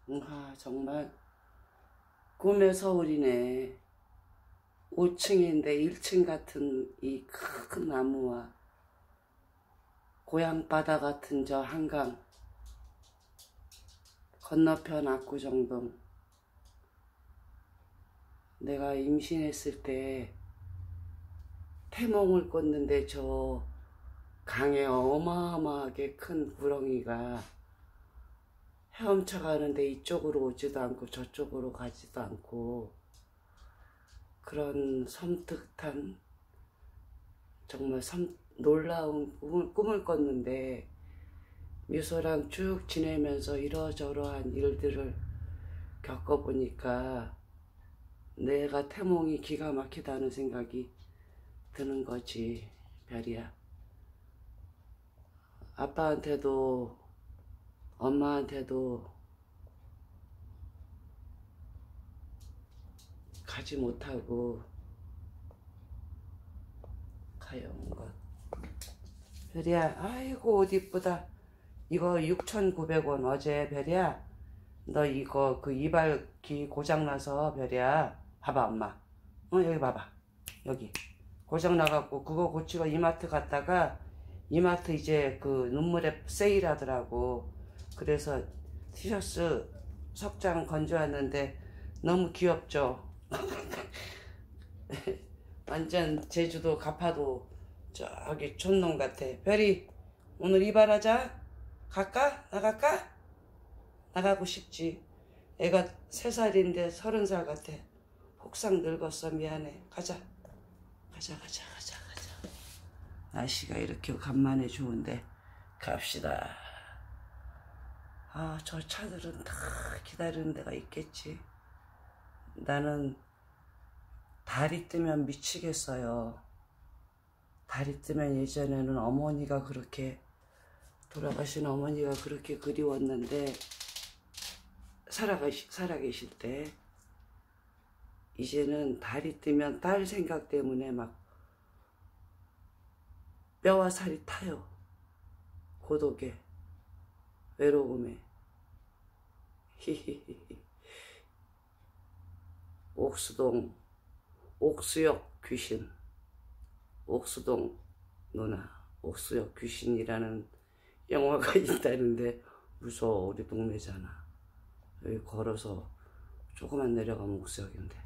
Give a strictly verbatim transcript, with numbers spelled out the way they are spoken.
아, 정말 꿈의 서울이네. 오 층인데 일 층 같은 이 큰 나무와 고향바다 같은 저 한강, 건너편 압구정동. 내가 임신했을 때 태몽을 꿨는데 저 강에 어마어마하게 큰 구렁이가 헤엄쳐 가는데 이쪽으로 오지도 않고 저쪽으로 가지도 않고 그런 섬뜩한 정말 섬, 놀라운 꿈을, 꿈을 꿨는데 미소랑 쭉 지내면서 이러저러한 일들을 겪어보니까 내가 태몽이 기가 막히다는 생각이 드는 거지. 별이야, 아빠한테도 엄마한테도 가지 못하고 가여운 것. 별이야, 아이고 옷 이쁘다. 이거 육천구백 원. 어제 별이야, 너 이거 그 이발기 고장나서 별이야, 봐봐 엄마. 어, 여기 봐봐. 여기 고장나갖고 그거 고치러 이마트 갔다가 이마트 이제 그 눈물에 세일하더라고. 그래서 티셔츠 석 장 건져왔는데 너무 귀엽죠? 완전 제주도 가파도 저기 촌놈 같아. 별이, 오늘 이발하자. 갈까? 나갈까? 나가고 싶지. 애가 세 살인데 서른 살 같아. 폭삭 늙었어. 미안해. 가자. 가자 가자 가자 가자. 날씨가 이렇게 간만에 좋은데 갑시다. 아, 저 차들은 다 기다리는 데가 있겠지. 나는 달이 뜨면 미치겠어요. 달이 뜨면 예전에는 어머니가 그렇게, 돌아가신 어머니가 그렇게 그리웠는데, 살아가시, 살아계실 때, 이제는 달이 뜨면 딸 생각 때문에 막 뼈와 살이 타요. 고독에, 외로움에. 히히히히. 옥수동, 옥수역 귀신. 옥수동 누나, 옥수역 귀신이라는 영화가 있다는데 무서워. 우리 동네잖아. 여기 걸어서 조금만 내려가면 옥수역인데.